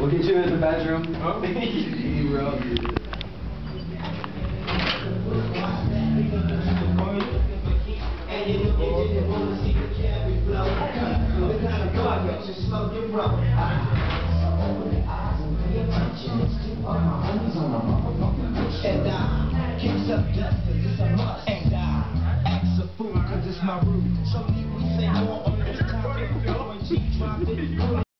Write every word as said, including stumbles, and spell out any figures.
We'll get you in the bedroom. Huh? You rub you. And I kicks up dust cause it's a must. And I acts a fool cause it's my rule. So we say more on this topic. G drop it,